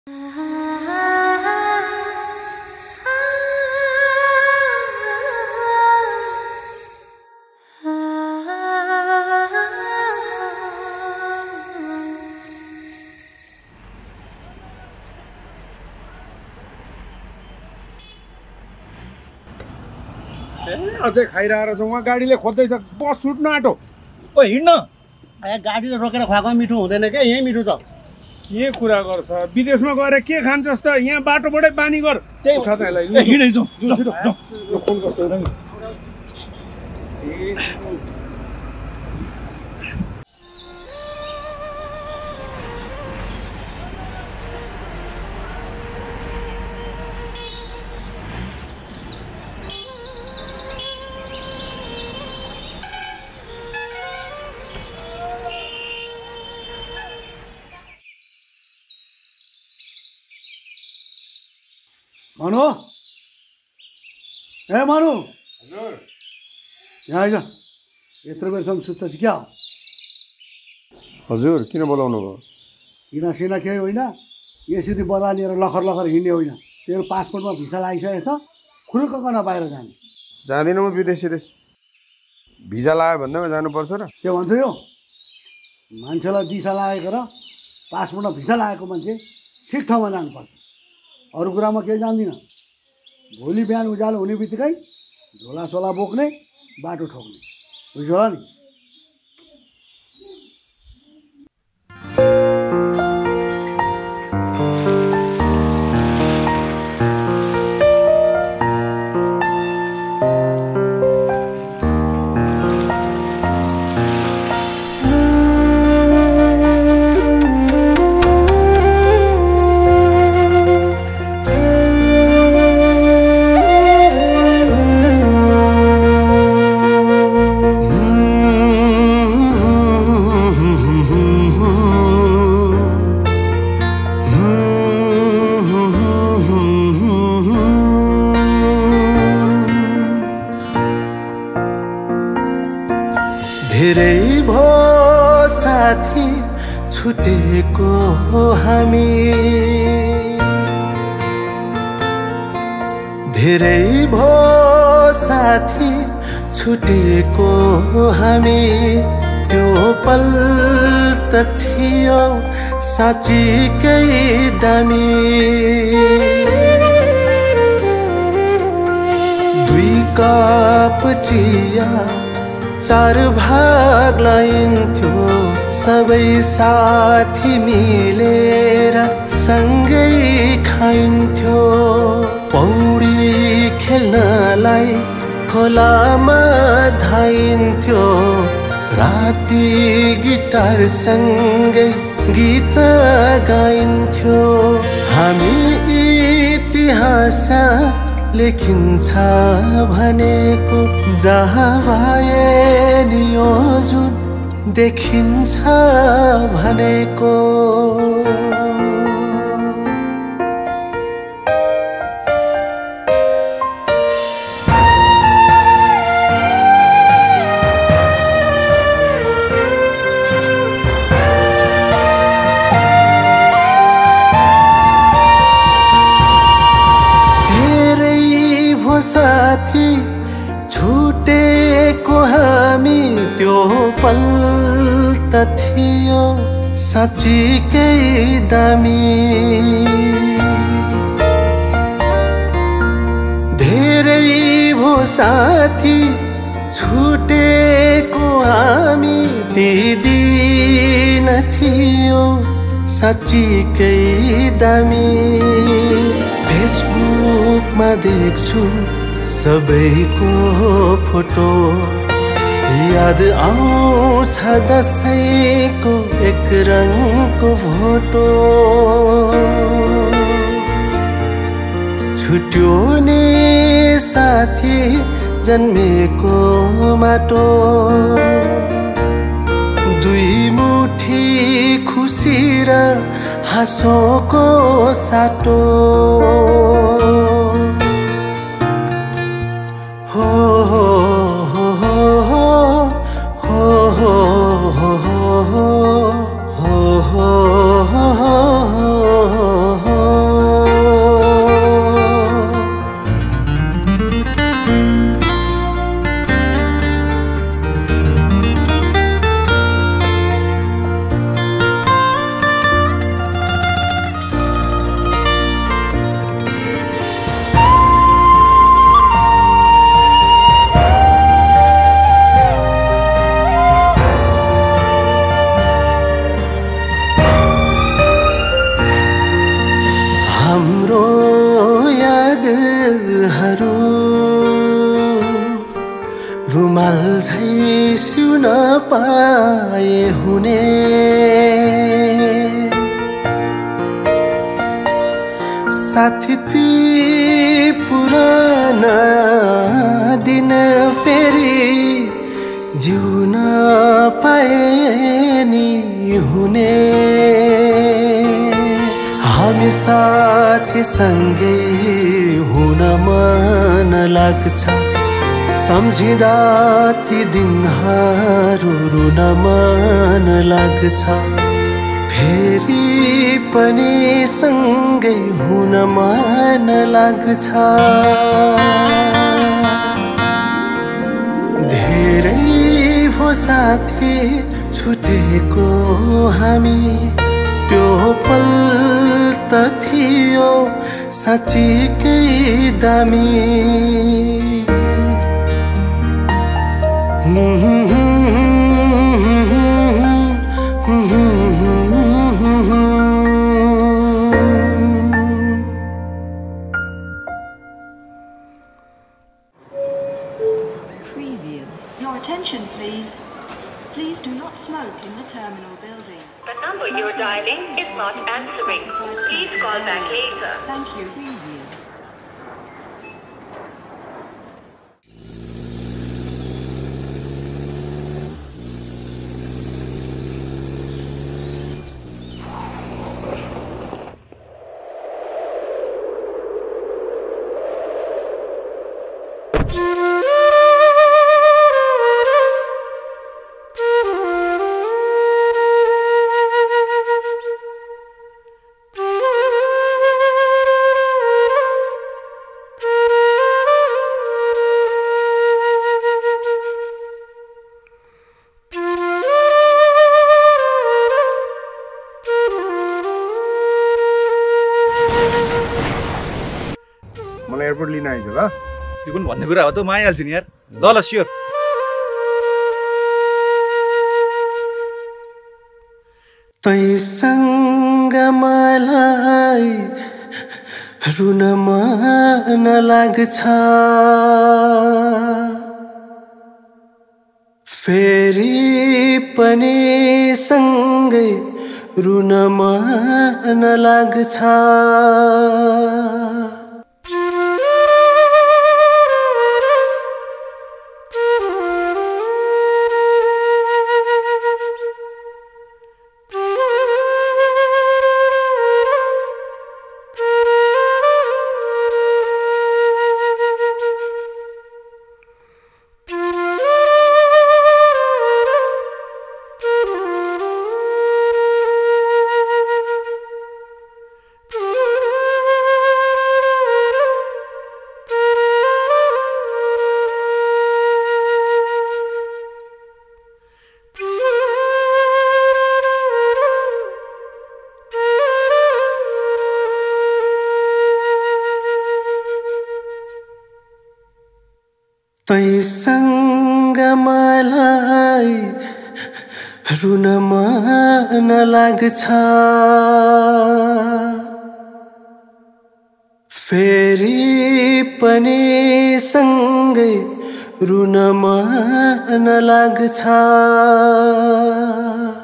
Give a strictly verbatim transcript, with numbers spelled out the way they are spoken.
अझै खाइरहेको छौँ उहाँ गाडीले खोज्दैछ बस छुट्न आँटो ओ हिँड्न ए गाडीले रोकेर खुवाएको मिठो हुँदैन क्या यहीँ मिठो छ के कुरा गर्छ विदेशमा गएर के खान्छस् त यहाँ बाटोबाटै बानी गर त्यही उठा त यसलाई हिँडै जाउँ जुन छिटो यो फोन कस्तो मनु ए मनु हजुर यहाँ आइज यत्रो बेरसम्म सुत्छ क्या हो हजुर किन बोलाउनु भयो किन सिना केही होइन यसरी बदा लिएर लखर लखर हिँड्ने होइन तेरो पासपोर्टमा भिसा लागिसकेको छ खुरुक्क गर्न बाहिर जाने जाँदिनँ म विदेश देश भिजा लाग्यो भन्दैमा जानुपर्छ र के भन्छ यो मान्छेलाई दिशा लागेको र पासपोर्टमा भिसा लागेको मान्छे ठिक ठाउँमा जानुपर्छ अरू कुरामा केही जान्दिनँ भोलि बिहान उज्यालो हुने बित्तिकै झोला सोला बोक्ने बाटो ठोक्ने बुझ्यो होला नि धेरै भो साथी छुटेको हामी धेरै भो साथी छुटेको हामी त्यो पल त थियो साँच्चीकै दामी दुई कप चिया चार भाग लाइन्थ्यो सबै साथी मिलेर सँगै खाइन्थ्यो पौडी खेल्नलाई खोलामा धाइन्थ्यो राति गिटार सँगै गीत गाइन्थ्यो हामी इतिहास लेखिन्छ भनेको जहाँ भए नि यो जुन देखिन्छ भनेको साथी छुटेको हामी त्यो पल त थियो साँच्चीकै दामी धेरै भो साथी छुटेको हामी ती दिन थियो साँच्चीकै दामी फेसबुकमा देख्छु सबैको फोटो याद आउँछ दसैँको एक रङको फोटो छुट्यो नि साथी जन्मेको माटो दुई मुठी खुसी र हाँसोको साटो हो हो हो हो हो हो हो हो हो तिम्रो यादहरू रुमाल झै सिउन पाए हुने साथी ती पुराना दिन फेरि जिउन पाए नि हुने हामी साथी सँगै हुन मन लाग्छ सम्झिँदा ती दिनहरू रुन मन लाग्छ फेरि पनि सँगै हुन मन लाग्छ धेरै भो साथी छुटेको हामी त्यो पल त थियो साँच्चीकै दामी Your attention, please. Please do not smoke in the terminal building. The number you're dialing is not answering. Please call back later. Thank you. मलाई एयरपोर्ट लिन आइज ल त्यो पनि भन्ने कुरा हो त म आइहाल्छु नि यार ल ल स्योर तैसँग मलाई रुन मन लाग्छ फेरि पनि सँगै रुन मन लाग्छ तैसँग मलाई रुन मन लाग्छ फेरि पनि सँगै रुन मन लाग्छ